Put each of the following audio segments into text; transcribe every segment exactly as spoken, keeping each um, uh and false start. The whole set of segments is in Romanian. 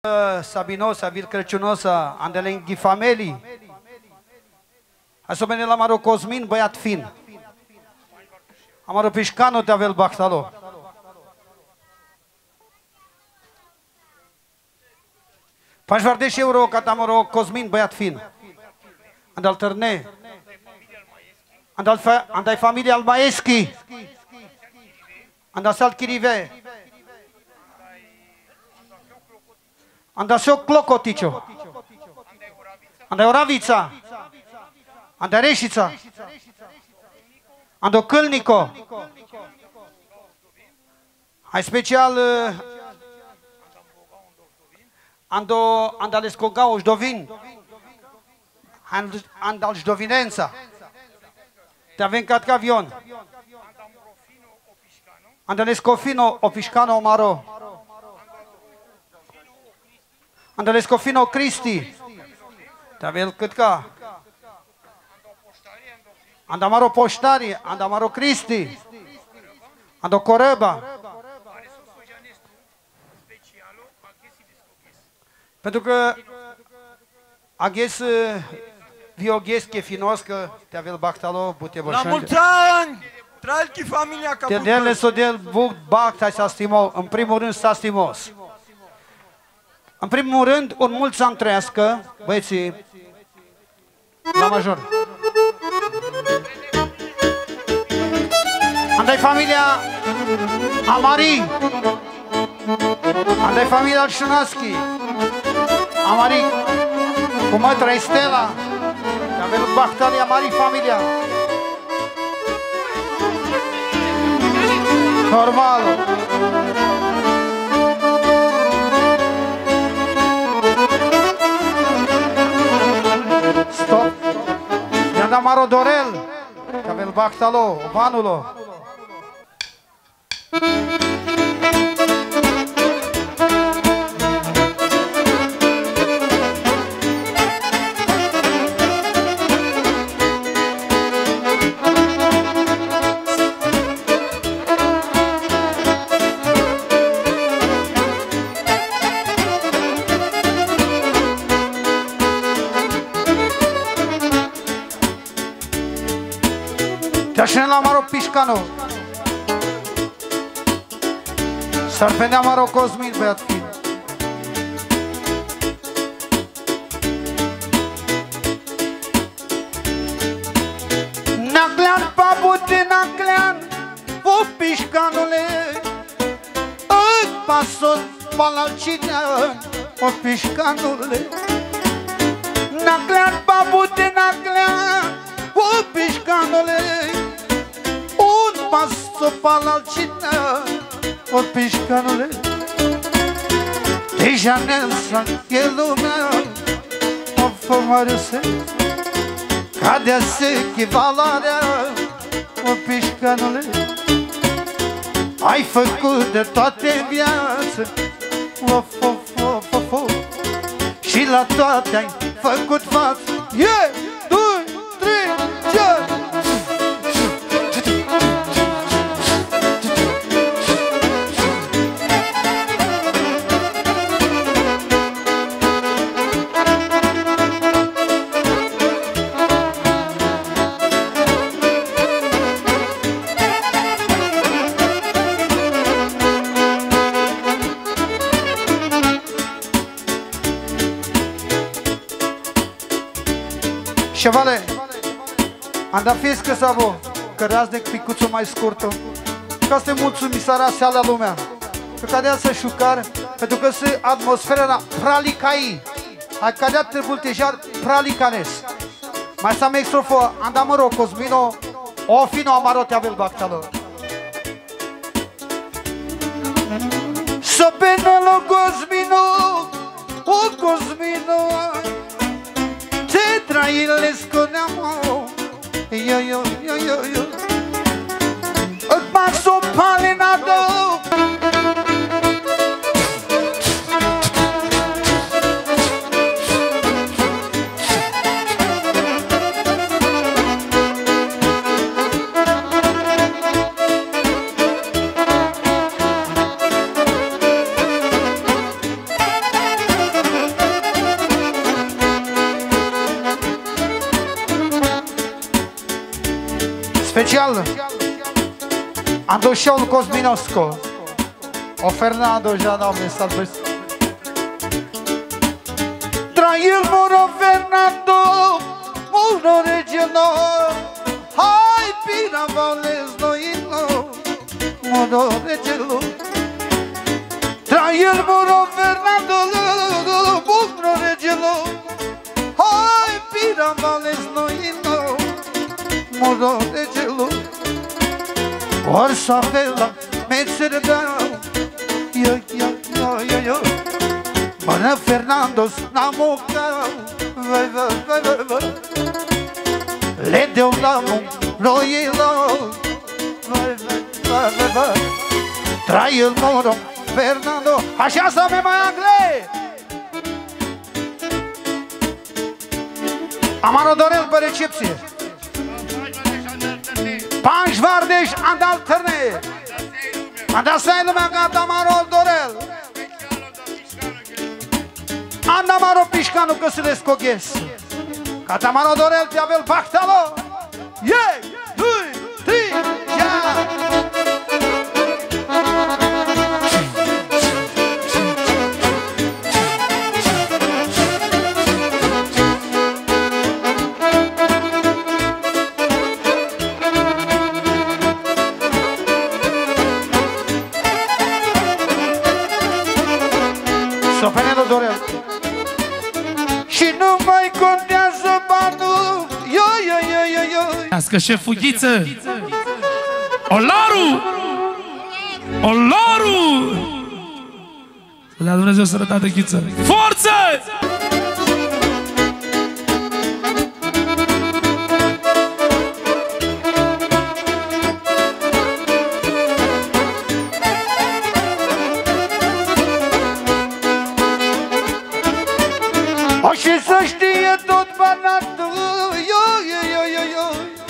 Sabinosa, vir Crăciunosa, Andelenghi Familii. Asemenea la Maro Cosmin, băiat fin. Amaro Pișcanu te avel Bactalo. Pașvardeș euro, Catamaro Cosmin, băiat fin. Andal Târne. Andal Andai familia Almaeschi. Andal Salt Chirive. Andal Seo Clocoticio. Andai Oravița. Andai Reșița. Ando Câlnico. Hai special Ando Andalescogau Șdovin. Andal Șdovinența. Te avem cat avion. Andalescofino Opișcano Maro. Andalescofino Cristi. Te avem cât ca. Andamaro Poștari, Andamaro Cristi. Ando Corăba. Pentru că aghes vioghes che finos că te avel Bactalo bute La boșan. mulți ani! Tralchi familia ca Te dele so del buc Bacta să stimo, în primul rând să stimos. În primul rând, un mulți ani trăiască, băieții, la major. Andai familia Amari. Andai familia Alșunaschi. Amari cu mătra Estela. Avem Bactalia Amari familia. Normal. Stop. I-am dat Maro Dorel. Că avem Bactalo, Vanulo. Te-așene la Maro Pișcanu. S-ar venea Maro Cosmin, băiat fin. Naclean, babute, naclean, o Pișcanule, îi pasă palalcinea, o Pișcanule. Naclean, babute, naclean, o Pișcanule, un paso palalcinea, o Pișcanule. Deja nessa que lumea, o fămărâse, cade-se que valoarea, o Pișcanule. Ai făcut de toate viață, o fo, fo, fo, fo, și la toate ai făcut față. Yeah! Doi, trei, ce? Șevale, am dat fiescă sabo, că raznic picuțul mai scurtă, ca să te mulțumi sara seala lumea, că cadea să șucar, pentru că se atmosfera pralicai, a cadea te bultejar pralicanes. Mai să mi extrofo, am dat măro, Cosmino, o fino amaro te avel Bactalo. Să penelo Cosmino, o Cosmino, te trailes con amor, yo, yo, yo, yo, yo. El paso palinado. Special Andoșeul Cosminosco. O Fernando já dá um mensagem. Trail moro Fernando, moro regional. Hai pina vales no ino, moro regional. Trail moro Fernando, moro regional. Hai pina vales no ino, moro regional. Orsa vela mețerdau. Yo, yo, yo, yo, yo. Bana Fernandos namoca. Vai, vai, vai, vai, vai. Le deu la mão, roilo. Vai, vai, vai, vai, vai. Trai el moro, Fernando. Așa să me mai angle. Amaro Dorel pe recepție. Panj Vardeș, andal târne. Anda sai lumea gata Amaro Dorel. Anda Amaro Pișcanu că se descoghes. Gata Amaro Dorel te avel pactalo. Yeah, doi, trei, ia. Sopenelo Dorel. Și nu mai contează banul. Yo, yo, yo, yo, yo. Ască șeful Ghiță. Olaru! Olaru! Să dea Dumnezeu sănătate, Ghiță. Forță! O și să știe tot banatul. Yo, yo, yo, yo, yo.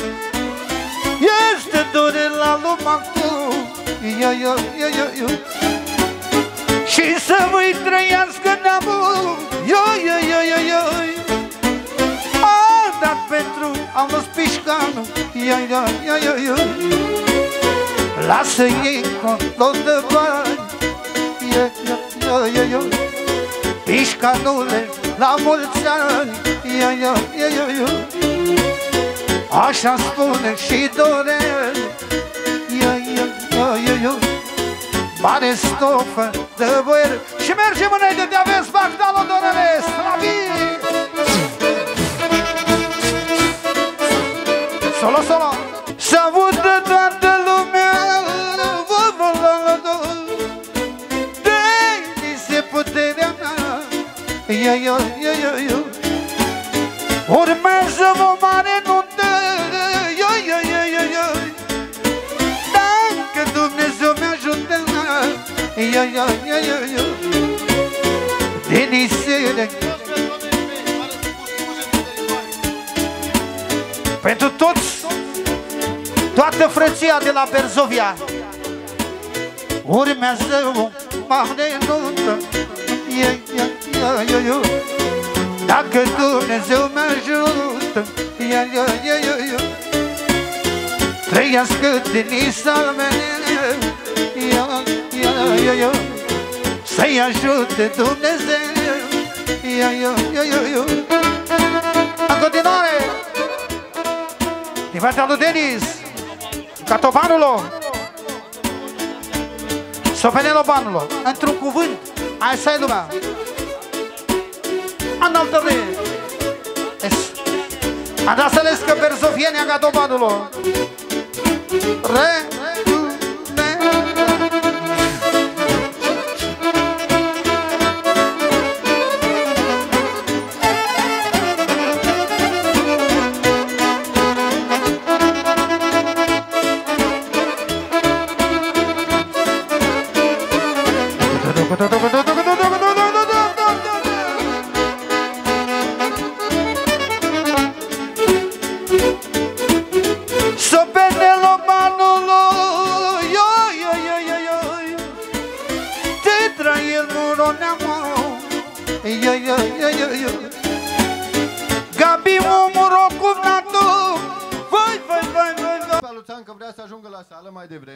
Este Dorel la lumantul. Yo, yo, yo, yo, yo. Și să vă-i trăiască neamul. Yo, yo, yo, yo, yo. A dat pentru Amos Pișcanu. Yo, yo, yo, yo, yo. Lasă ei control de bani. Yo, yo, yo, yo, yo. Pișcanule, la mulți ani. Yo, yo, yo, yo, yo. Așa spune și Dorel. Yo, yo, yo, yo, yo. Mare stofă de boier. Și mergem înainte de aveți Bagdalo Dorele. Slavii! Solo, solo. Să audă toată lumea. De-i se puterea mea. Yo, yo, yo, yo, yo. Urmează o mare nuntă. Yo, yo, yo, yo, yo. Dacă Dumnezeu mi-ajută. Yo, yo, yo, yo, yo. Denisele. Pentru toți, toată frăția de la Berzovia. Urmează o mare nuntă. Yo, yo, yo, yo, yo. Dacă Dumnezeu mi-ajută. Yo, yo, yo, yo, yo. Trăiască Denisa mea. Yo, yo, yo, yo. Să-i ajute Dumnezeu. Yo, yo, yo, yo, yo. În continuare, din partea lui Denis Catobanulo, Sopenelo Banulo. Într-un cuvânt, hai să ai lumea. Analtăre. Ada să lescă Berzovienia Catobanulo. Re. Sopenelo Banulo, yo, yo, yo, yo, yo. Te trae el muro neamor. Yo, yo, yo, yo, yo. Gabi un muro cuvnatu. Vai, vai, vai, vai, vai. vrea să ajungă la sală mai devreme.